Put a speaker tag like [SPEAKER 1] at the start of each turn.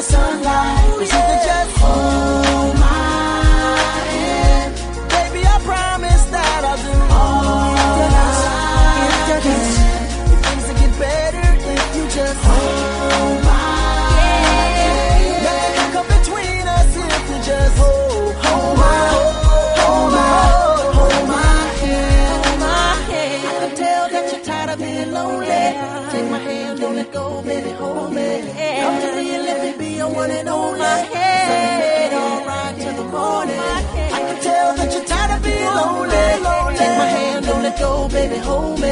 [SPEAKER 1] the sunlight. But you can just hold my hand. Baby, I promise that I'll do all that I can. If things will get better if you just hold my hand. Nothing can come between us if you just hold my hand. I can tell that you're tired of being lonely. Take my hand, don't let go, baby, hold me. Come to me and let me be your one and only. So you make it all right till the morning. I can tell that you're tired of being lonely. Take my hand, don't let go, baby, hold me.